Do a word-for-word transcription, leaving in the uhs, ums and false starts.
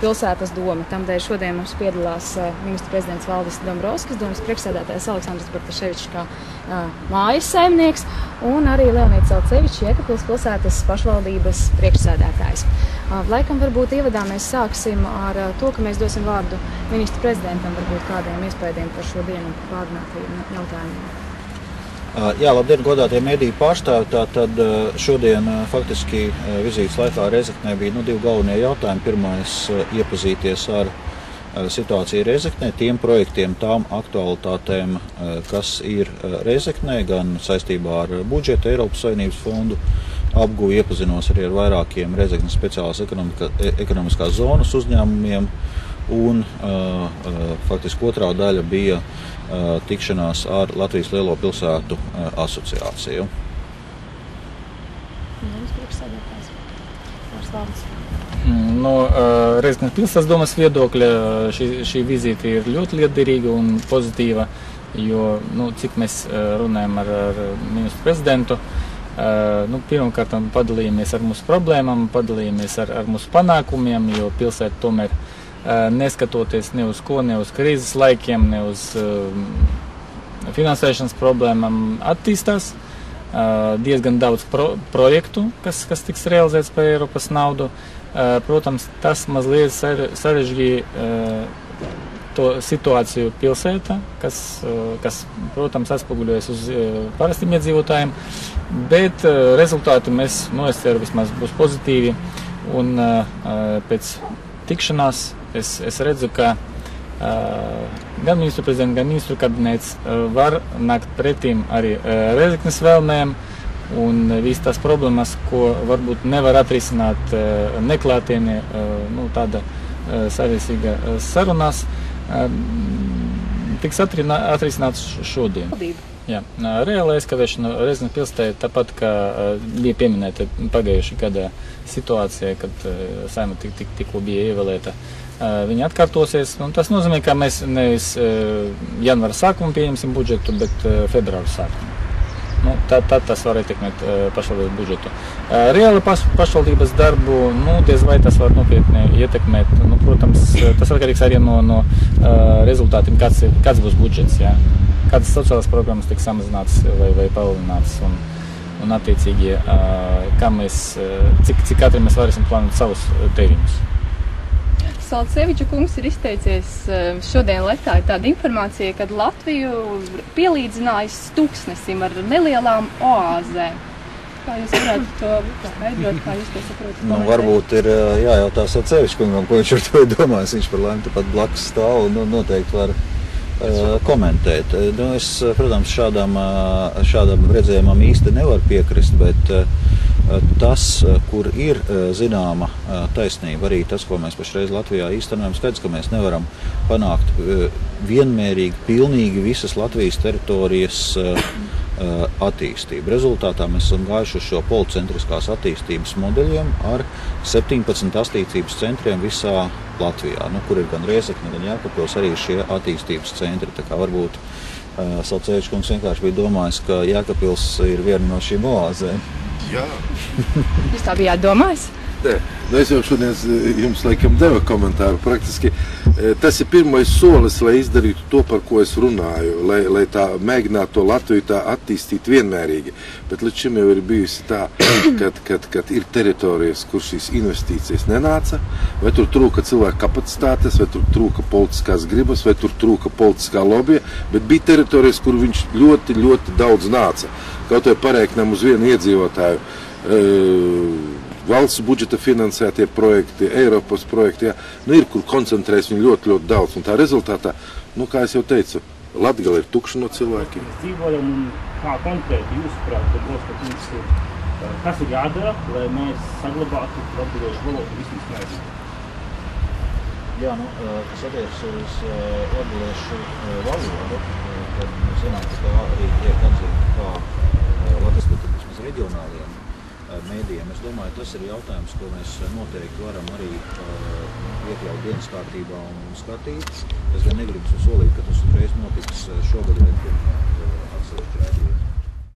pilsētas doma. Tamdēļ šodien mums piedalās ministra prezidents Valdis Dombrovskis, domas priekšsēdētājs Aleksandrs Bartaševičs kā mājas saimnieks un arī Leonīds Salcevičs, Jēkabpils pilsētas pašvaldības priekšsēdētājs. Laikam varbūt ievadā mēs sāksim ar to, ka mēs dosim vārdu ministra prezidentam, varbūt kādiem iespējiem par šo dienu un pārunātajiem jautājumiem. Jā, labdien, godātie mediju pārstāvi. Tātad šodien faktiski vizītes laikā Rezeknē bija nu, divi galvenie jautājumi. Pirmais – iepazīties ar situāciju Rezeknē, tiem projektiem, tām aktualitātēm, kas ir Rezeknē, gan saistībā ar budžetu, Eiropas Savienības fondu apguvi, iepazinos arī ar vairākiem Rezeknes speciālās ekonomiskās zonas uzņēmumiem. Un uh, uh, faktiski otrā daļa bija uh, tikšanās ar Latvijas Lielo pilsētu uh, asociāciju. No uh, Rezeknes pilsētas domas viedokļa šī, šī vizīte ir ļoti liederīga un pozitīva, jo, nu, cik mēs runājam ar, ar ministru prezidentu, uh, nu, pirmkārt padalījāmies ar mūsu problēmām, padalījāmies ar, ar mūsu panākumiem, jo pilsēta tomēr neskatoties ne uz ko, ne uz krīzes laikiem, ne uz uh, finansēšanas problēmām attīstās. Uh, diezgan daudz pro projektu, kas, kas tiks realizēts par Eiropas naudu. Uh, protams, tas mazliet sarežģīja uh, to situāciju pilsētā, kas, uh, kas protams, atspoguļojas uz uh, parastiem iedzīvotājiem, bet uh, rezultāti mēs, nu, es ceru, vismaz būs pozitīvi, un uh, pēc tikšanās Es, es redzu, ka uh, gan ministru prezidents, gan ministru kabinets uh, var nākt pretīm arī uh, Rezeknes vēlmēm un uh, visas tās problēmas, ko varbūt nevar atrisināt uh, neklātienē, uh, nu, tāda uh, saviesīga uh, sarunās, uh, tiks atrisināts šodien. Jā, reāla aizkavēšana Rezeknes pilsētā tāpat, kā uh, bija pieminēta pagājušā gada situācija, kad uh, Saeima tik, tik, tikko bija ievēlēta. Uh, viņi atkārtosies, un tas nozīmē, ka mēs nevis uh, janvāra sākumu pieņemsim budžetu, bet uh, februāra sākumu. Nu, tad, tad tas var ietekmēt uh, pašvaldības budžetu. Uh, reāli paš, pašvaldības darbu, nu, diez vai tas var nopietni ietekmēt. Nu, protams, tas atkarīgs arī no, no uh, rezultātiem, kāds, kāds būs budžets, jā. Kādas sociālās programmas tiks samazināts vai, vai palielināts, un, un attiecīgi, uh, kā mēs, uh, cik, cik katri mēs varēsim plānot savus tēriņus. Salceviča kungs ir izteicies šodien Letā ir tāda informācija, kad Latviju pielīdzinājis tūkstnesim ar nelielām oāzēm. Kā jūs varētu to skaidrot, kā jūs to saprotat? Nu, varbūt ir jājautā Salceviča kungam, ko viņš ar to ir domājis. Viņš par laimi tepat blakus stāv un noteikti var uh, komentēt. Nu, es, protams, šādam, šādam redzējumam īsti nevar piekrist, bet uh, tas, kur ir zināma taisnība, arī tas, ko mēs pašreiz Latvijā īstenojam, skaidrs, ka mēs nevaram panākt vienmērīgi, pilnīgi visas Latvijas teritorijas attīstību. Rezultātā mēs esam gājuši uz šo policentriskās attīstības modeļiem ar septiņpadsmit attīstības centriem visā Latvijā, nu, kur ir gan Rezekne, gan Jēkabpils arī šie attīstības centri. Tā kā varbūt uh, Salcevičs kungs vienkārši bija domājis, ka Jēkabpils ir viena no šīm oāzēm. Jā. Jūs tā bijāt domājis? Nē, nu es jau šodien jums laikam deva komentāru. Praktiski tas ir pirmais solis, lai izdarītu to, par ko es runāju, lai, lai tā mēģinātu to Latviju tā attīstīt vienmērīgi. Bet līdz šim jau ir bijusi tā, kad, kad, kad ir teritorijas, kur šīs investīcijas nenāca, vai tur trūka cilvēku kapacitātes, vai tur trūka politiskās gribas, vai tur trūka politiskā lobija, bet bija teritorijas, kur viņš ļoti, ļoti daudz nāca. Kaut vai pareikinām uz vienu iedzīvotāju. E, valsts budžeta finansētie projekti, Eiropas projekti, jā, nu ir, kur koncentrēs viņi ļoti, ļoti daudz. Un tā rezultātā, nu, kā es jau teicu, Latgale ir tukša no cilvēkiem. Mēs dzīvojam un kā konkrēti jūsuprāt, tad Boska kungs, kas ir jādara, lai mēs saglabātu latgaliešu valodu vismaz mēģinu? Jā, nu, kas attiecas uz latgaliešu valodu, tad mēs zinām, ka tā arī tiek atzīta kā Latvijas reģionāliem mēdījiem. Es domāju, tas ir jautājums, ko mēs noteikti varam arī uh, iekļaut dienas kārtībā un, un skatīt. Es gan negribu solīt, ka tas uzreiz notiks šogad vai turpmāk atsevišķi.